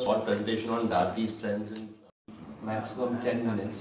short presentation on diabetes trends in maximum 10 minutes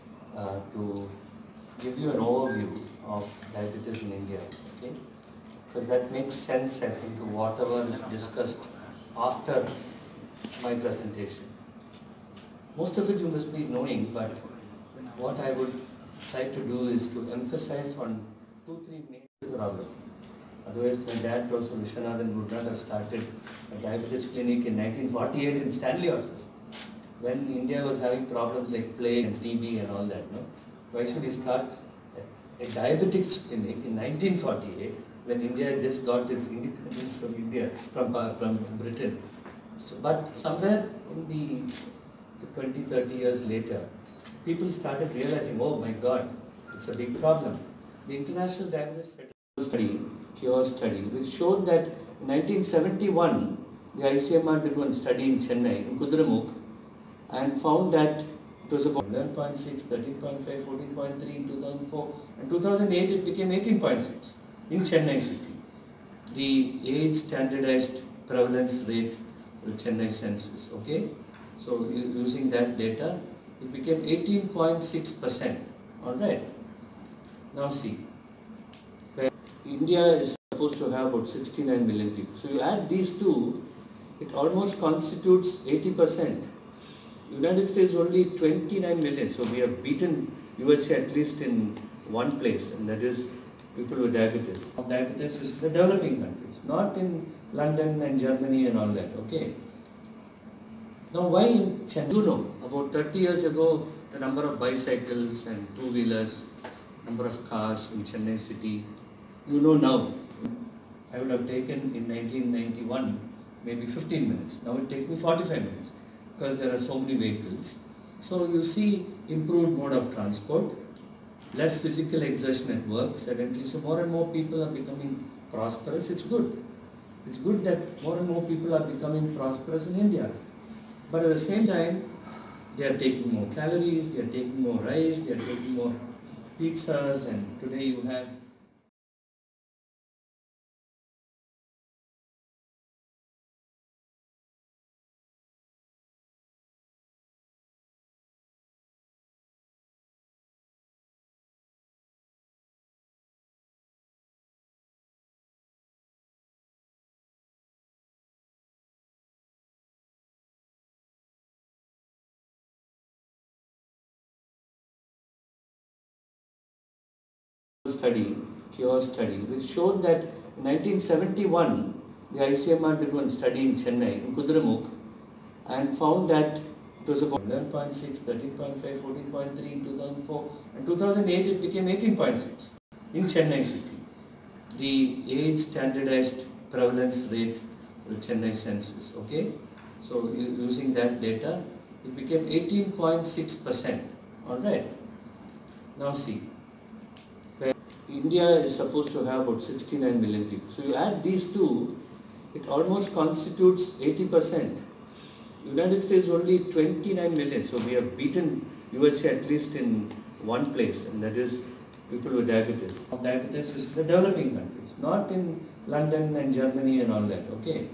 to give you an overview of diabetes in India, okay? Because that makes sense, I think, to whatever is discussed after my presentation. Most of it you must be knowing, but what I would try to do is to emphasize on 2-3 major problems. Otherwise, my dad, Professor Vishwanathan, would not have started a diabetes clinic in 1948 in Stanley Hospital, when India was having problems like plague and TB and all that. No? Why should he start a diabetics clinic in 1948 when India just got its independence from India, from Britain? So, but somewhere in the 20-30 years later, people started realizing, oh my God, it's a big problem. The International Diabetes Federation cure study, which showed that in 1971, the ICMR did one study in Chennai, in Kudramukh, and found that it was about 11.6, 13.5, 14.3 in 2004, and 2008 it became 18.6 in Chennai city. The age standardized prevalence rate for the Chennai census, okay? So using that data, it became 18.6%, alright? Now see, India is supposed to have about 69 million people. So you add these two, it almost constitutes 80%. United States only 29 million. So we have beaten USA at least in one place, and that is people with diabetes. Diabetes is in the developing countries, not in London and Germany and all that, okay? Now why in Chennai? You know, about 30 years ago, the number of bicycles and two-wheelers, number of cars in Chennai city, you know now. I would have taken in 1991 maybe 15 minutes. Now it takes me 45 minutes because there are so many vehicles. So you see improved mode of transport, less physical exertion at work, sedentary. So more and more people are becoming prosperous. It's good. It's good that more and more people are becoming prosperous in India. But at the same time, they are taking more calories, they are taking more rice, they are taking more pizzas, and today you have cure study, which showed that in 1971, the ICMR did one study in Chennai, in Kudramukh, and found that it was about 11.6, 13.5, 14.3 in 2004, and 2008 it became 18.6 in Chennai city. The age standardized prevalence rate for the Chennai census, okay? So using that data, it became 18.6%, alright? Now see, India is supposed to have about 69 million people. So you add these two, it almost constitutes 80%. United States only 29 million. So we have beaten USA at least in one place, and that is people with diabetes. Diabetes is in the developing countries, not in London and Germany and all that, okay?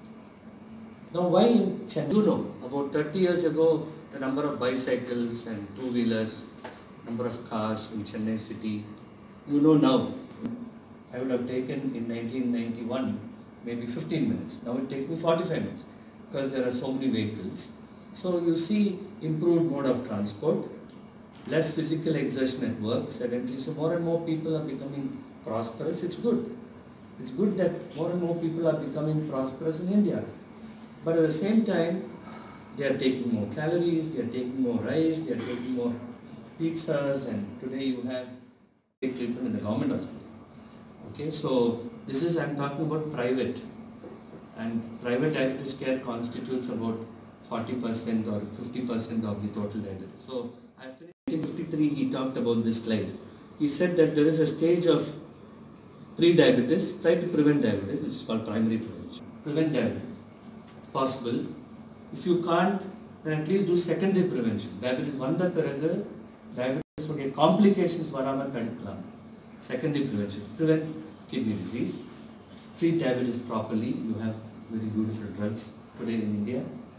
Now why in Chennai? You know, about 30 years ago, the number of bicycles and two-wheelers, number of cars in Chennai city, you know now. I would have taken in 1991 maybe 15 minutes. Now it takes me 45 minutes because there are so many vehicles. So you see improved mode of transport, less physical exertion at work, sedentary. So more and more people are becoming prosperous. It's good. It's good that more and more people are becoming prosperous in India. But at the same time, they are taking more calories, they are taking more rice, they are taking more pizzas, and today you have treatment in the government hospital. Okay, so this is, I'm talking about private, and private diabetes care constitutes about 40% or 50% of the total diabetes. So I finished in 1953, he talked about this slide. He said that there is a stage of pre-diabetes, try to prevent diabetes, which is called primary prevention. Prevent diabetes. It's possible. If you can't, then at least do secondary prevention. Diabetes vanda piragu, diabetes complications varamal tadikalam. Secondary prevention. Prevent kidney disease. Treat diabetes properly. You have very beautiful drugs today in India.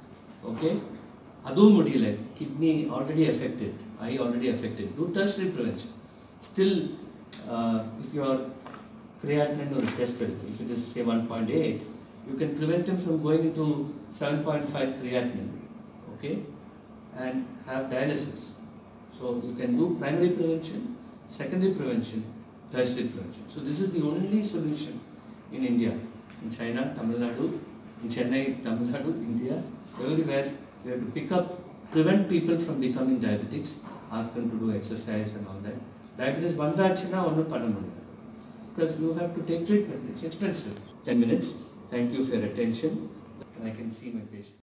okay, அதுவும் முடியல, kidney already affected, eye already affected, do tertiary prevention. Still, if your creatinine or tested, if it is say 1.8, you can prevent them from going into 7.5 creatinine, okay, and have dialysis. So you can do primary prevention, secondary prevention, tertiary prevention. So this is the only solution in India, in China, Tamil Nadu, in Chennai, Tamil Nadu, India, everywhere we have to pick up, prevent people from becoming diabetics, ask them to do exercise and all that. Diabetes vandachina onnu panna mudiyadhu because you have to take treatment, it's expensive. 10 minutes. Thank you for your attention. And I can see my patient.